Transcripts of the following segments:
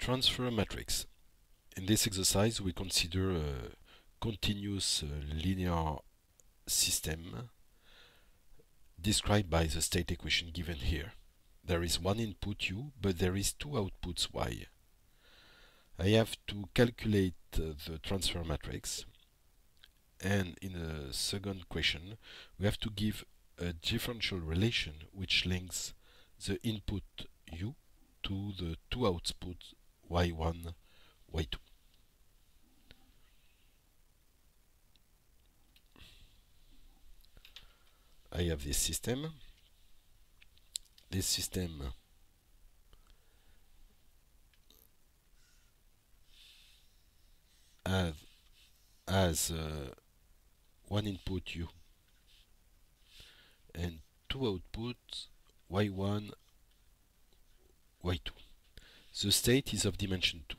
Transfer matrix. In this exercise, we consider a continuous linear system described by the state equation given here. There is one input u, but there is two outputs y. I have to calculate the transfer matrix, and in a second question we have to give a differential relation which links the input u to the two outputs y1, y2. I have this system. This system has one input u and two outputs y1, y2. The state is of dimension 2.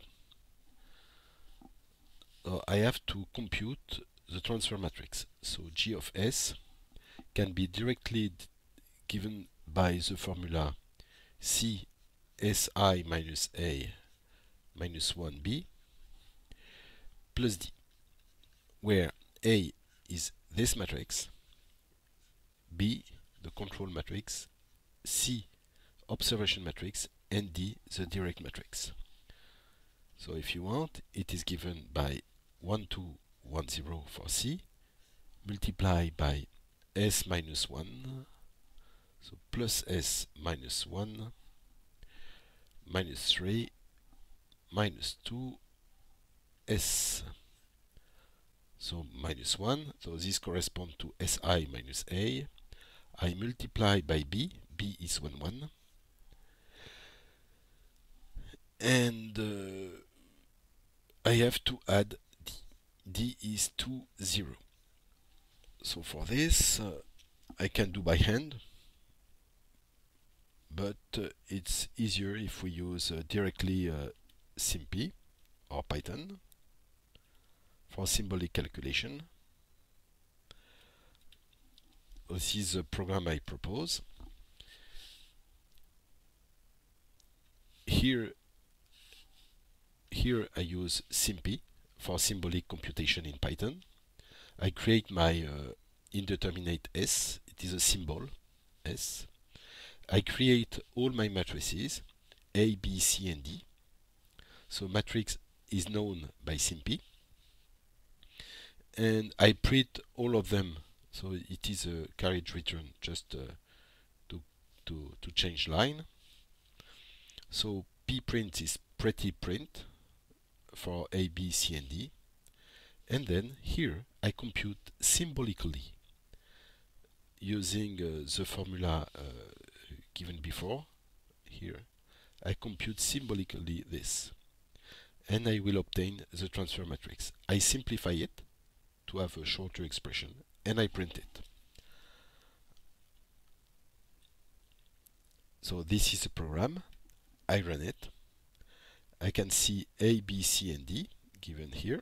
So I have to compute the transfer matrix. So G of S can be directly given by the formula C Si minus A minus 1B plus D, where A is this matrix, B the control matrix, C observation matrix, and D the direct matrix. So if you want, it is given by 1, 2, 1, 0 for C, multiplied by S minus 1, so plus S minus 1, minus 3, minus 2, S. So minus 1, so this corresponds to Si minus A. I multiply by B, B is 1, 1. And I have to add D. D is 2, 0. So for this, I can do by hand, but it's easier if we use directly SymPy or Python for symbolic calculation. This is the program I propose. Here I use SymPy for symbolic computation in Python. I create my indeterminate S. It is a symbol S. I create all my matrices A, B, C, and D. So matrix is known by SymPy, and I print all of them. So it is a carriage return, just to change line. So pprint is pretty print for A, B, C, and D. And then here I compute symbolically using the formula given before. Here I compute symbolically this, and I will obtain the transfer matrix. I simplify it to have a shorter expression, and I print it. So this is the program. I run it. I can see A, B, C, and D given here,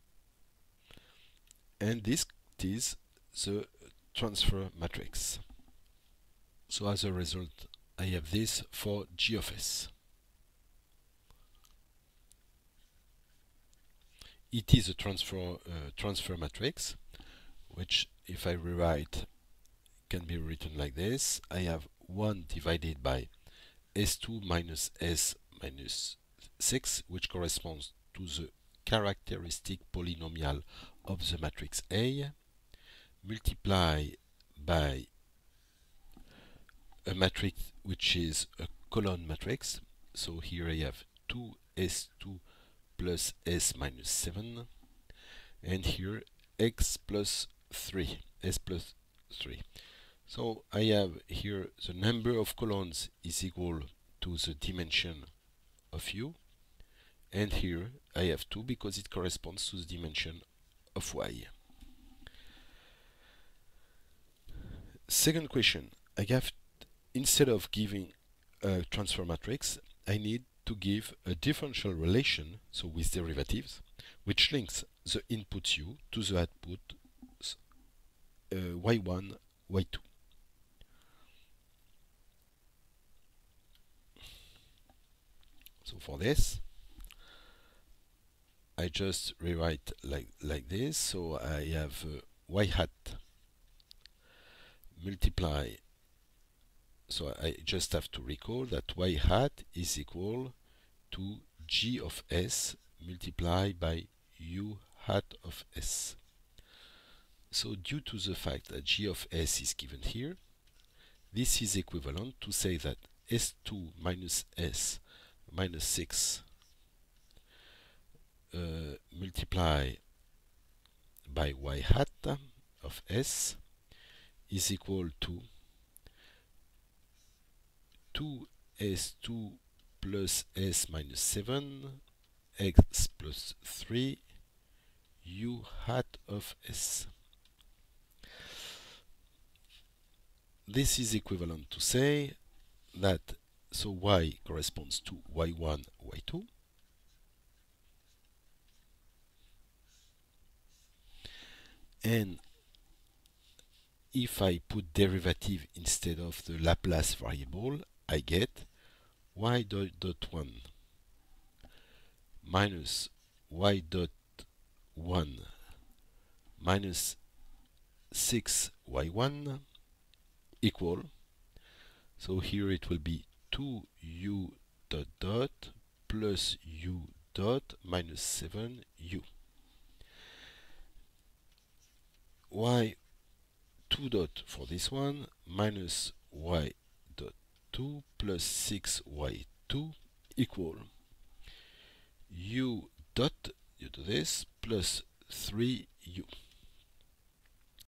and this is the transfer matrix. So as a result, I have this for G of S. It is a transfer matrix, which, if I rewrite, can be written like this. I have 1 divided by S2 minus S minus 6, which corresponds to the characteristic polynomial of the matrix A, multiply by a matrix which is a column matrix. So here I have 2S2 plus S minus 7, and here X plus 3, S plus 3. So I have here the number of columns is equal to the dimension of U, and here I have 2 because it corresponds to the dimension of Y. Second question, I have, instead of giving a transfer matrix, I need to give a differential relation, so with derivatives, which links the input U to the output y1, y2. So for this, I just rewrite like this. So I have y hat multiply. So I just have to recall that y hat is equal to g of s multiplied by u hat of s. So due to the fact that g of s is given here, this is equivalent to say that s2 minus s minus 6 multiply by y hat of s is equal to 2s2 plus s minus 7 x plus 3 u hat of s. This is equivalent to say that so y corresponds to y1, y2, and if I put derivative instead of the Laplace variable, I get y dot 1 minus y dot 1 minus 6y1 equal, so here it will be 2u dot dot plus u dot minus 7u. Y 2 dot for this one minus y dot 2 plus 6y2 equal u dot, you do this, plus 3u.